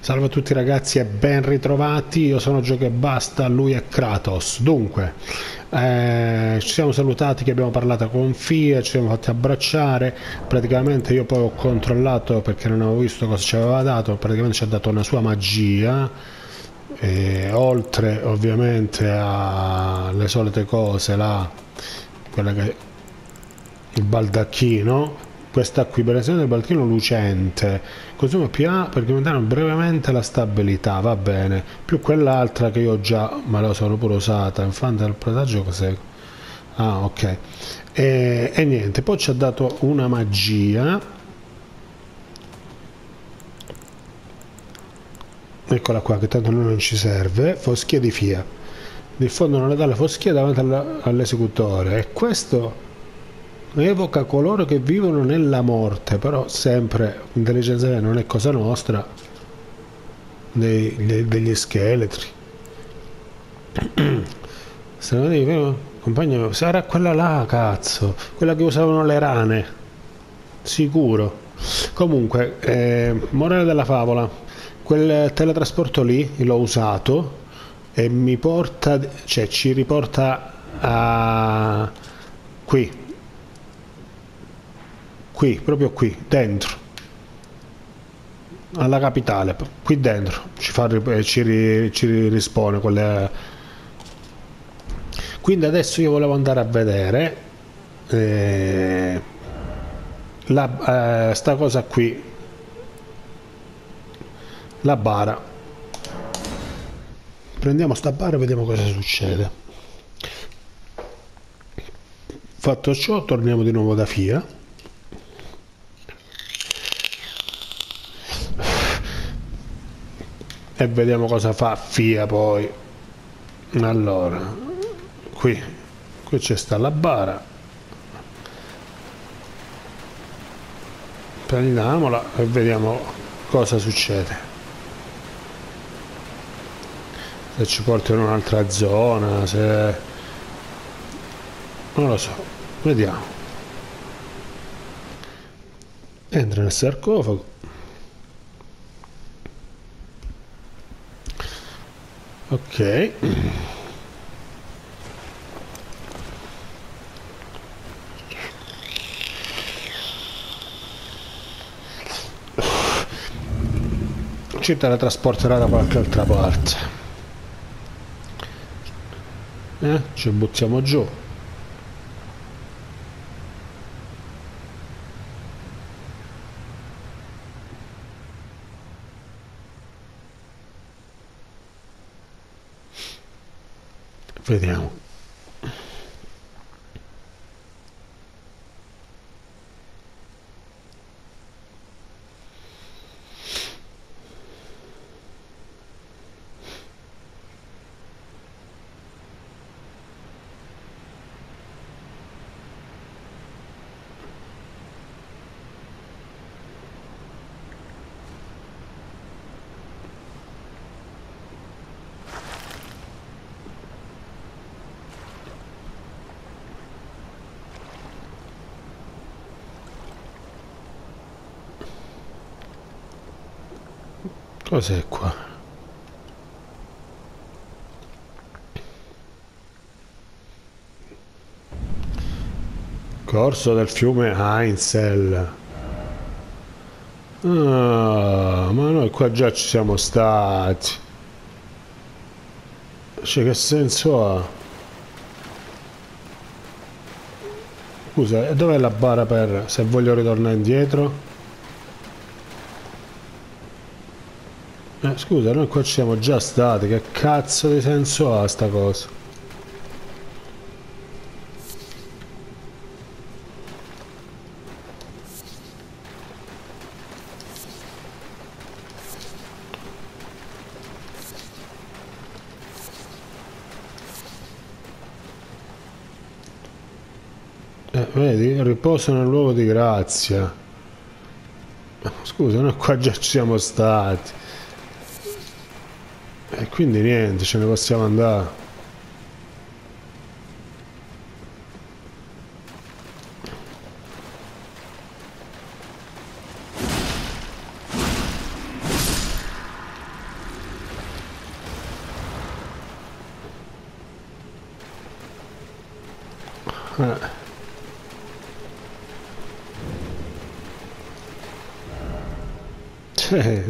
Salve a tutti ragazzi e ben ritrovati, io sono Gioco e Basta, lui è Kratos. Dunque, ci siamo salutati che abbiamo parlato con Fia, ci siamo fatti abbracciare, praticamente io poi ho controllato perché non avevo visto cosa ci aveva dato, praticamente ci ha dato una sua magia, oltre ovviamente alle solite cose là, quella che il baldacchino. Questa qui per esempio è il baldacchino lucente, consuma PA per aumentare brevemente la stabilità, va bene, più quell'altra che io già me la sono pure usata. Infante del pretaggio cos'è? Ah, ok. E niente, poi ci ha dato una magia, eccola qua, che tanto a noi non ci serve, foschia di Fia, diffondono letale foschia davanti all'esecutore, e questo evoca coloro che vivono nella morte, però sempre intelligenza non è cosa nostra, degli scheletri. Se non dico, compagno, sarà quella là, cazzo, quella che usavano le rane, sicuro. Comunque, morale della favola, quel teletrasporto lì l'ho usato e mi porta, cioè ci riporta a qui, proprio qui, dentro, alla capitale, qui dentro, ci rispone quelle. Quindi adesso io volevo andare a vedere sta cosa qui, la bara. Prendiamo sta bara e vediamo cosa succede. Fatto ciò, torniamo di nuovo da Fia. E vediamo cosa fa Fia poi. Allora, qui c'è sta la bara, prendiamola e vediamo cosa succede, se ci porta in un'altra zona, se non lo so, vediamo. Entra nel sarcofago, ok. Ci teletrasporterà da qualche altra parte, ci buttiamo giù. Vediamo. Cos'è qua? Corso del fiume Heinzel. Ah, ma noi qua già ci siamo stati. Cioè, che senso ha? Scusa, e dov'è la bara per se voglio ritornare indietro? Scusa, noi qua ci siamo già stati, che cazzo di senso ha sta cosa? Vedi, riposo nel luogo di grazia. Scusa, noi qua già ci siamo stati. E quindi niente, ce ne possiamo andare. Cioè,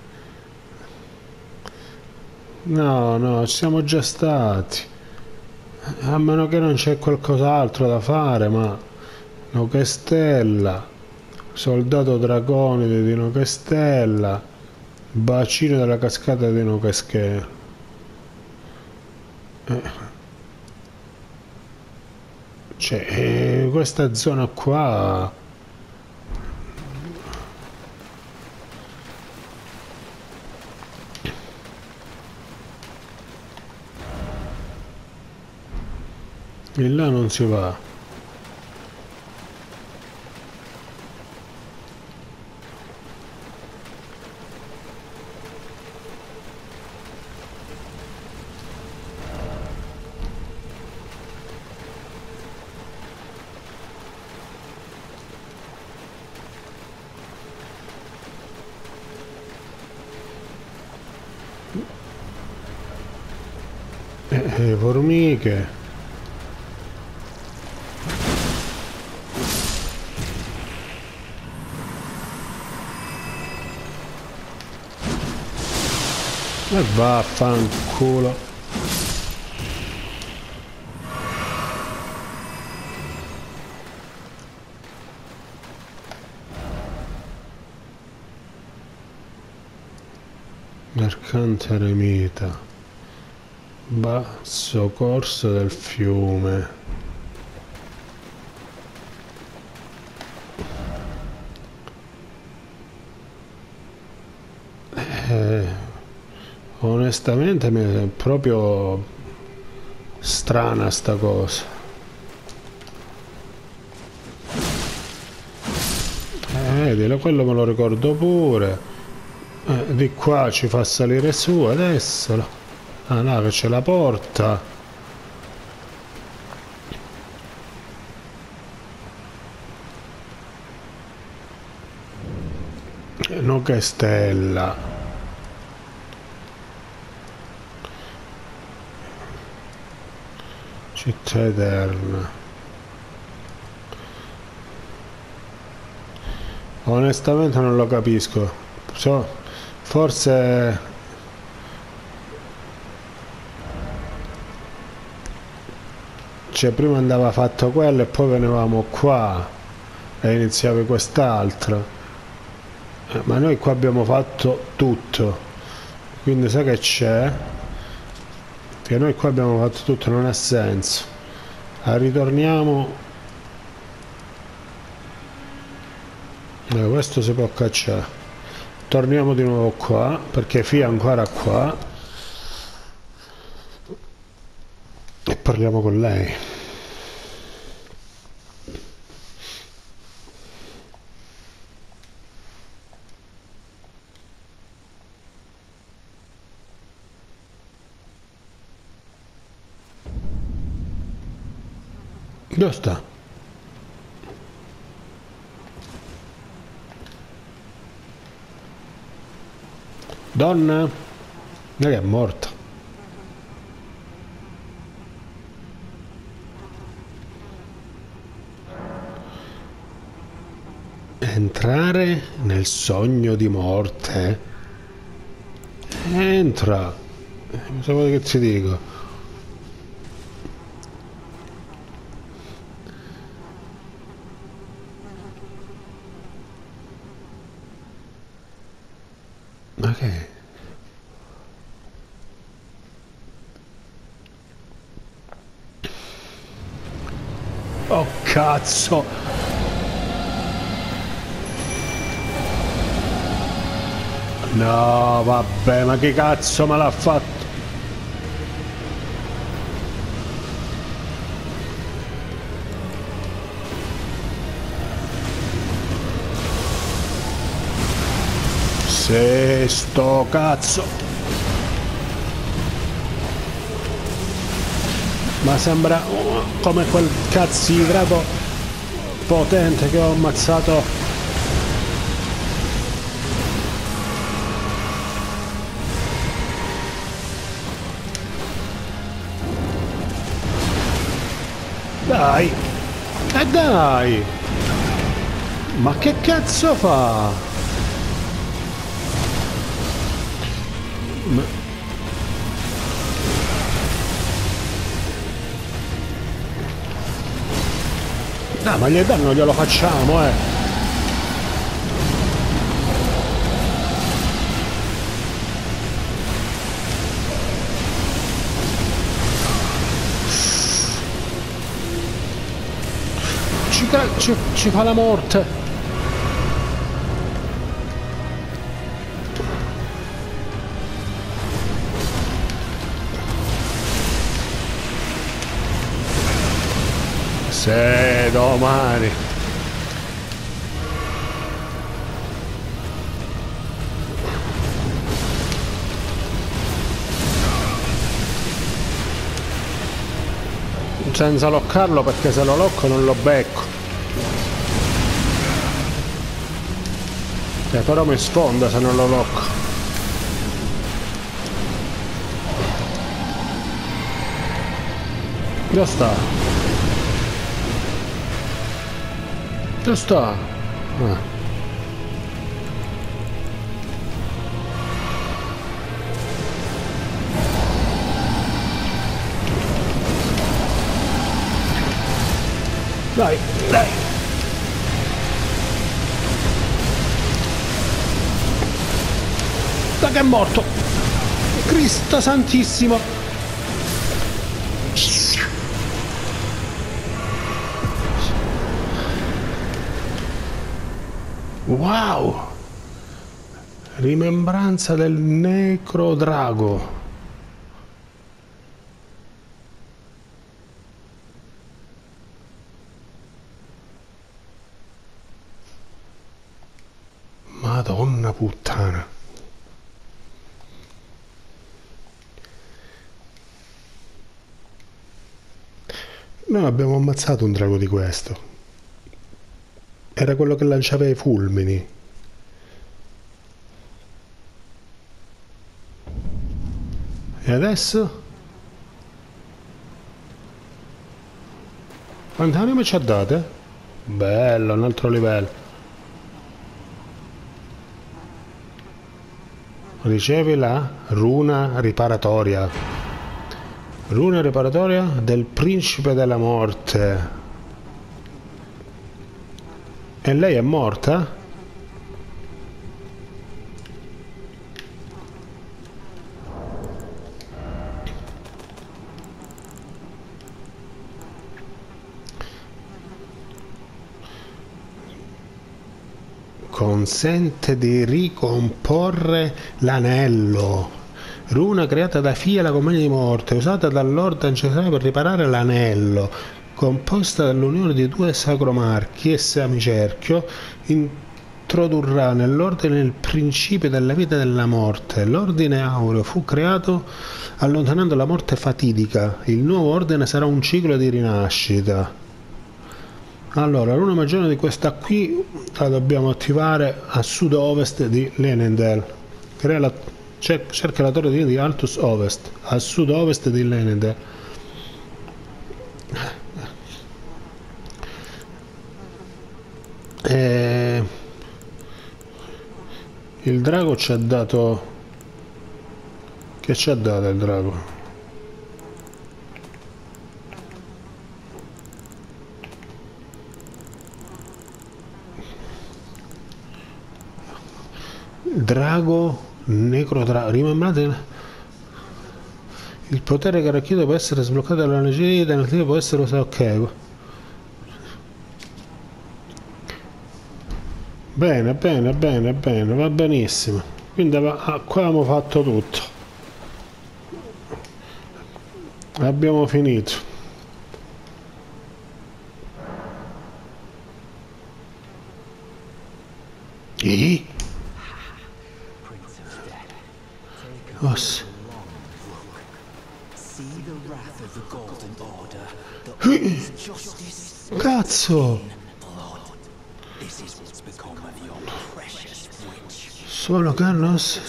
no, no, ci siamo già stati. A meno che non c'è qualcos'altro da fare, ma Noche Stella, soldato dragonide di Noche Stella, bacino della cascata di Noche Stella. Cioè, questa zona qua. E là non si va. Formiche. E vaffanculo. Mercante eremita. Basso corso del fiume. Onestamente mi è proprio strana sta cosa. Quello me lo ricordo pure. Di qua ci fa salire su adesso. Ah no, che c'è la porta. No che stella. Città eterna. Onestamente non lo capisco. Forse cioè prima andava fatto quello e poi venivamo qua e iniziavi quest'altro. Ma noi qua abbiamo fatto tutto, quindi sai che c'è? Che noi qua abbiamo fatto tutto, non ha senso. Ritorniamo. Questo si può cacciare. Torniamo di nuovo qua perché Fia è ancora qua e parliamo con lei. Dove sta? Donna? Non è che è morta. Entrare nel sogno di morte? Entra. Cosa vuoi che ti dico? Ma che? Oh cazzo! No, vabbè, ma che cazzo me l'ha fatto? Se sto cazzo! Ma sembra come quel cazzo di drago potente che ho ammazzato. Dai! E dai! Ma che cazzo fa? No, ma gli danno glielo facciamo, eh! Ci fa la morte. Se domani. Senza loccarlo, perché se lo locco non lo becco. Però mi sfonda se non lo locco. Dove sta? Dove sta? Ah. Dai, dai. Da che è morto. Cristo santissimo. Wow. Rimembranza del necrodrago. Madonna puttana. Noi abbiamo ammazzato un drago di questo. Era quello che lanciava i fulmini. E adesso? Quante anime ci ha date? Bello, un altro livello. Ricevi la runa riparatoria. Runa riparatoria del principe della morte. E lei è morta? Consente di ricomporre l'anello. Runa creata da Fia, la compagna di morte, usata dall'Orde ancestrale per riparare l'anello, composta dall'unione di due sacromarchi e semicerchio, introdurrà nell'ordine il principio della vita e della morte. L'ordine aureo fu creato allontanando la morte fatidica. Il nuovo ordine sarà un ciclo di rinascita. Allora, l'una maggiore di questa qui la dobbiamo attivare a sud-ovest di Lenendel. Cerca la torre di Altus Ovest, a sud-ovest di Lenendel. Il drago ci ha dato... Che ci ha dato il drago? Drago necrodrago. Rimembrate il potere che racchiude può essere sbloccato dall'energia alternativa, può essere usato. Ok. Bene, bene, bene, bene, va benissimo. Quindi qua abbiamo fatto tutto. Abbiamo finito. Os. Cazzo! Solo Carlos.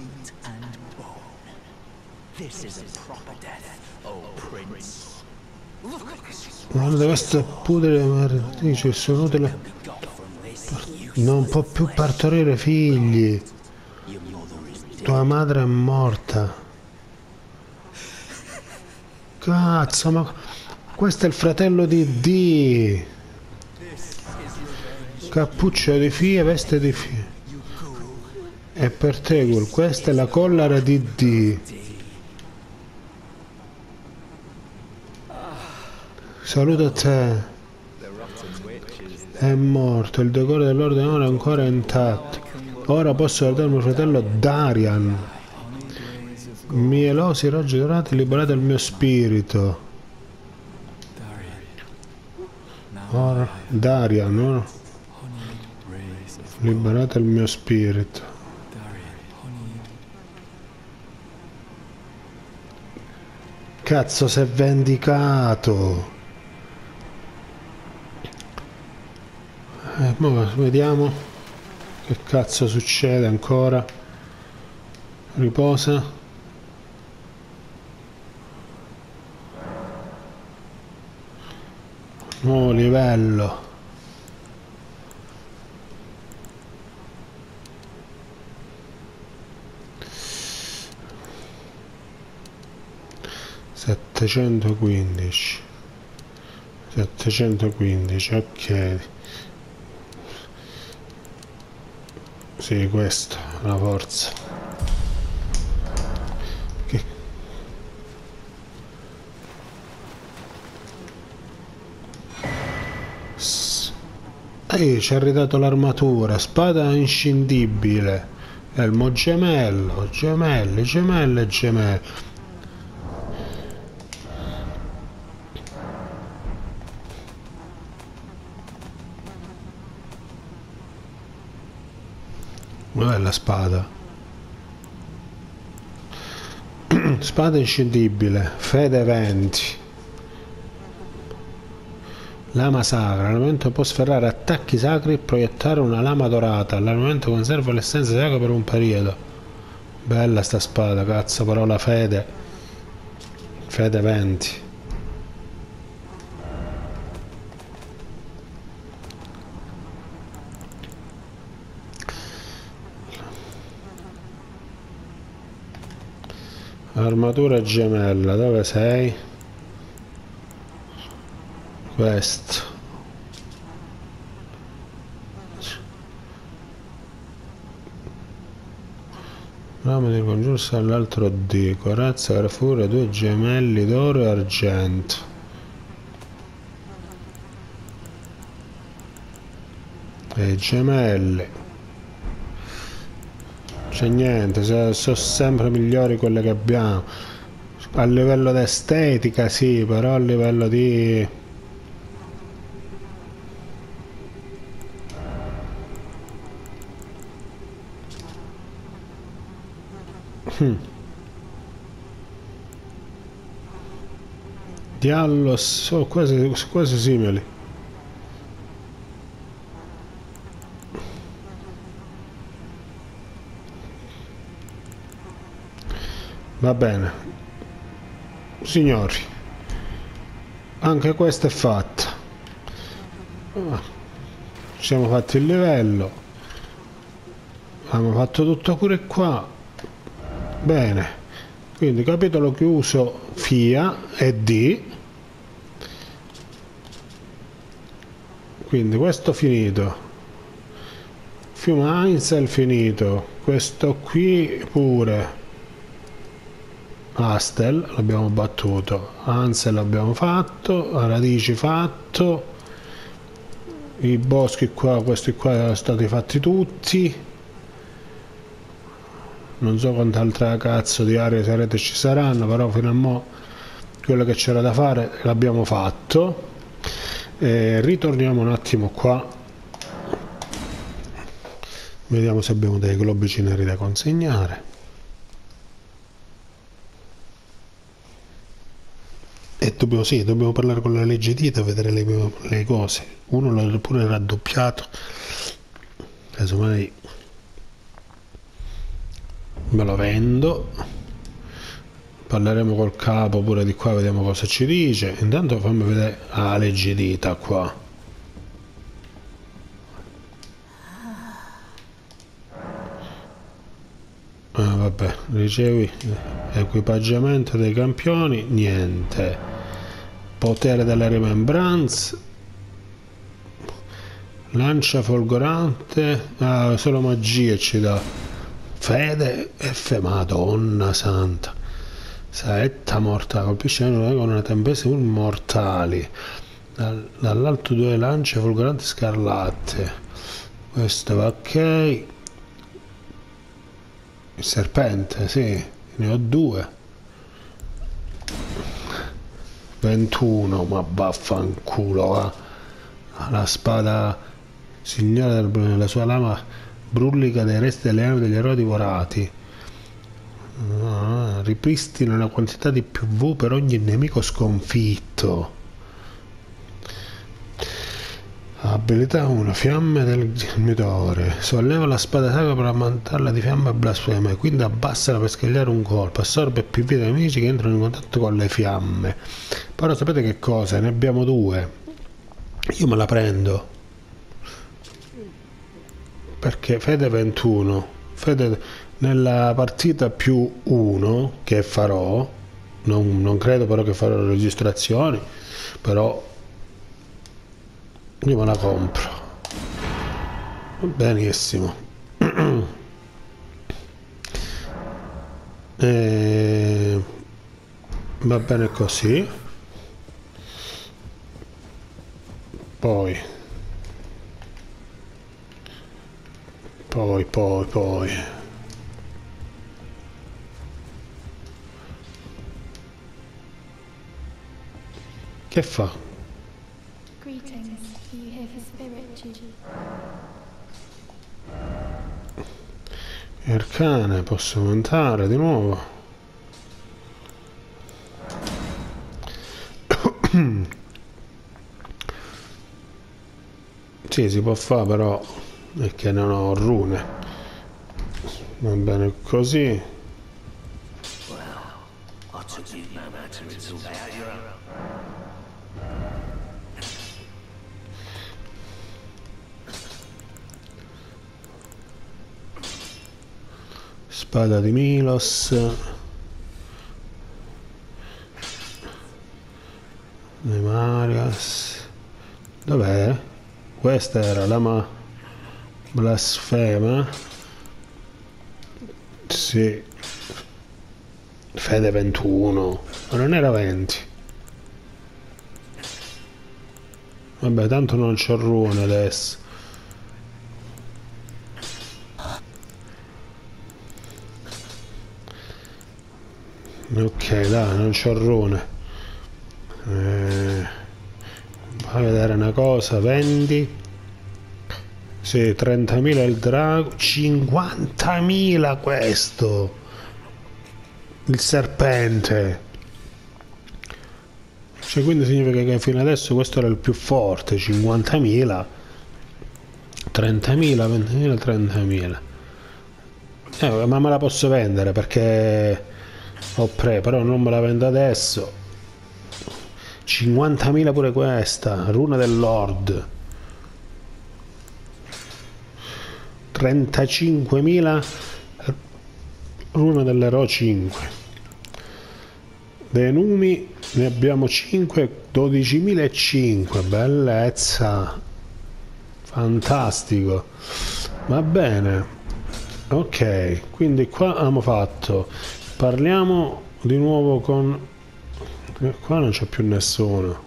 This is a proper death, oh prince. Guarda questa pudre meretrice, sono utile. Non può più partorire figli. Tua madre è morta. Cazzo, ma questo è il fratello di Dee. Cappuccio di fie, veste di fie. E per te, questa è la collera di Dee. Saluto a te. È morto, il decore dell'ordine ora è ancora intatto. Ora posso guardare mio fratello Darian. Mielosi raggi dorati, liberate il mio spirito. Ora, Darian, no? Liberate il mio spirito. Cazzo, si è vendicato. Mo vediamo che cazzo succede ancora. Riposa. Nuovo livello. Settecentoquindici, ok. Sì, questa è la forza. Che... ci ha ridato l'armatura, spada inscindibile, elmo gemello, gemelli, gemelle, gemelli. Dov'è la spada? Spada inscindibile, fede 20. Lama sacra, l'armamento può sferrare attacchi sacri e proiettare una lama dorata. L'armamento conserva l'essenza sacra per un periodo. Bella sta spada, cazzo, però la fede. Fede 20. Armatura gemella, dove sei? Questo. Ramo di congiursa all'altro D. Corazza, grafura, 2 gemelli d'oro e argento. E gemelli. C'è niente, sono sempre migliori quelle che abbiamo. A livello di estetica sì, però a livello di... Diallos sono quasi simili. Va bene, signori, anche questo è fatto. Ci siamo fatti il livello, abbiamo fatto tutto pure qua. Bene, quindi capitolo chiuso FIA e D. Quindi questo finito, fiume Ainsel finito, questo qui pure. Astel l'abbiamo battuto, Ansel l'abbiamo fatto, radici fatto, i boschi qua, questi qua sono stati fatti tutti, non so quante altre cazzo di aree segrete ci saranno, però fino a mo' quello che c'era da fare l'abbiamo fatto. E ritorniamo un attimo qua, vediamo se abbiamo dei globici neri da consegnare. E dobbiamo parlare con la legge Dita, vedere le cose. Uno l'ha pure raddoppiato, casomai me lo vendo. Parleremo col capo pure di qua, vediamo cosa ci dice. Intanto fammi vedere la leggedita qua. Vabbè, ricevi equipaggiamento dei campioni, niente. Potere delle remembranze, lancia folgorante, solo magie ci dà. Fede e Madonna santa. Saetta morta, colpisce con una tempesta mortali. Dall'alto 2 lance folgoranti scarlatte. Questo va ok. Il serpente, sì, ne ho 2. 21, ma vaffanculo, va. La spada signora la sua lama brullica dei resti delle armi degli eroi divorati. Ripristina una quantità di PV per ogni nemico sconfitto. Abilità 1, fiamme del gemitore. Solleva la spada sacra per ammantarla di fiamme e blasfeme, quindi abbassala per scagliare un colpo. Assorbe PV dei nemici che entrano in contatto con le fiamme. Però sapete che cosa? Ne abbiamo 2. Io me la prendo. Perché Fede 21. Fede nella partita più 1 che farò. Non credo però che farò le registrazioni. Però io me la compro. Benissimo. Va bene così. Poi che fa? Greetings. Are you here for spirit duty? Arcane, posso montare di nuovo. Sì, si può fare, però è che non ho rune. Va bene così. Spada di Milos. Nemarias. Dov'è? Questa era la blasfema. Sì. Fede 21. Ma non era 20. Vabbè, tanto non c'ho rune adesso. Ok, dai, non c'ho rune. Fai vedere una cosa, vendi. Sì, 30.000 il drago, 50.000 questo. Il serpente. Cioè, quindi significa che fino adesso questo era il più forte, 50.000. 30.000, 20.000, 30.000. Ma me la posso vendere perché però non me la vendo adesso. 50.000 pure questa, runa del Lord. 35.000 runa dell'eroe 5. Dei numi ne abbiamo 5, 12.005, bellezza. Fantastico. Va bene. Ok, quindi qua abbiamo fatto. Parliamo di nuovo con... Qua non c'è più nessuno.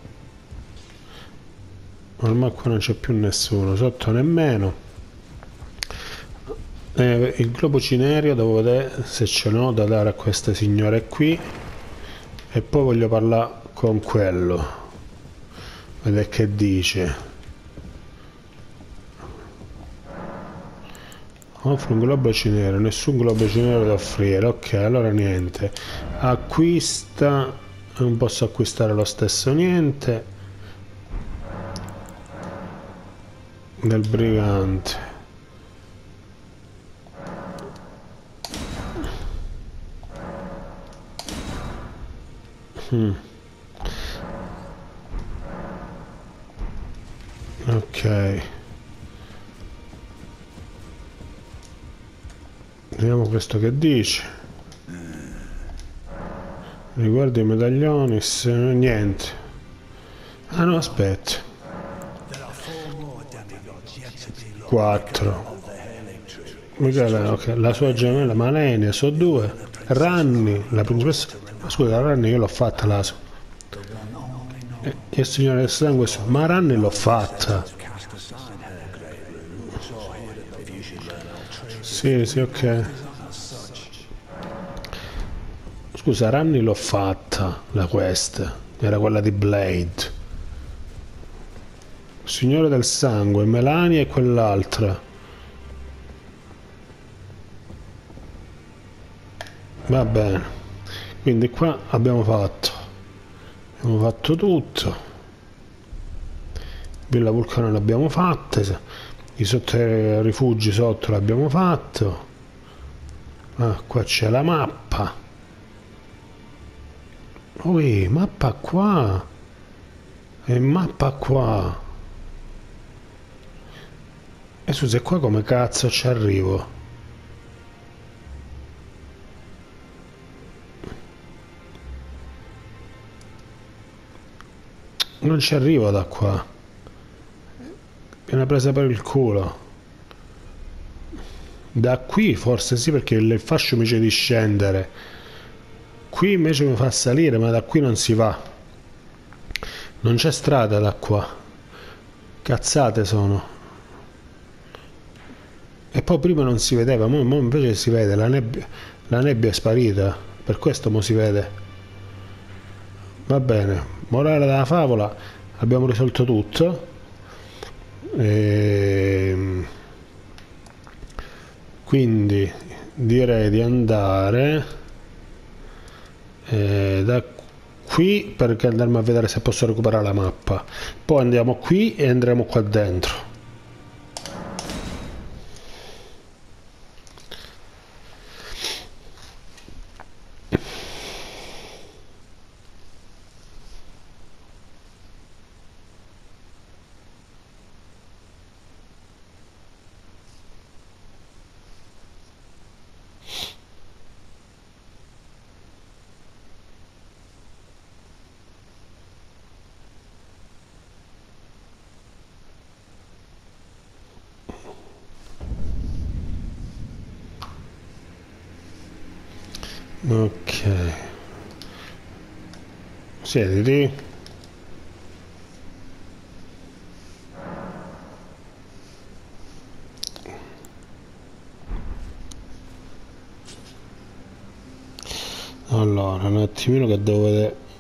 Ormai qua non c'è più nessuno, sotto nemmeno. Il globo cinerio devo vedere se ce l'ho da dare a queste signore qui. E poi voglio parlare con quello. Vedere che dice. Offre un globo cinerio, nessun globo cinerio da offrire. Ok, allora niente. Acquista, non posso acquistare lo stesso niente. Del brigante. Mm. Ok. Vediamo questo che dice. Riguardo i medaglioni, niente. Ah no, aspetta. 4. Michele, ok. La sua gemella Malenia, sono 2. Ranni, la principessa. Scusa, Ranni io l'ho fatta l'ASO. E il signore del sangue, ma Ranni l'ho fatta. Sì, sì, ok. Scusa, Ranni l'ho fatta, la quest. Era quella di Blade. Signore del sangue, Melania e quell'altra. Va bene. Quindi qua abbiamo fatto tutto. Villa Vulcano l'abbiamo fatta. I rifugi sotto l'abbiamo fatto. Ah, qua c'è la mappa. Ui, mappa qua. E mappa qua. E scusa, e qua come cazzo ci arrivo? Non ci arrivo da qua. È una presa per il culo. Da qui forse sì, perché il fascio mi dice di scendere. Qui invece mi fa salire, ma da qui non si va. Non c'è strada da qua. Cazzate sono. E poi prima non si vedeva, mo invece si vede, la nebbia è sparita. Per questo mo si vede. Va bene, morale della favola, abbiamo risolto tutto. Quindi direi di andare da qui per andarmi a vedere se posso recuperare la mappa. Poi andiamo qui e andremo qua dentro. Ok, siediti. Allora, un attimino che devo vedere